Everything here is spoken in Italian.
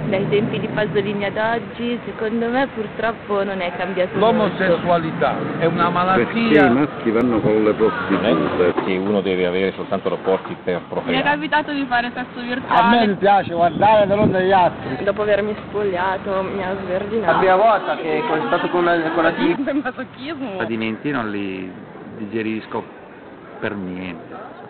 Dai tempi di Pasolini ad oggi, secondo me purtroppo non è cambiato molto. L'omosessualità è una malattia. Perché i maschi vanno con le prostitute? Che uno deve avere soltanto rapporti per procreare. Mi è capitato di fare sesso virtuale. A me mi piace guardare però degli altri. Dopo avermi spogliato mi ha sverdinato. La prima volta che è stato con la Masochismo. I tradimenti non li digerisco per niente.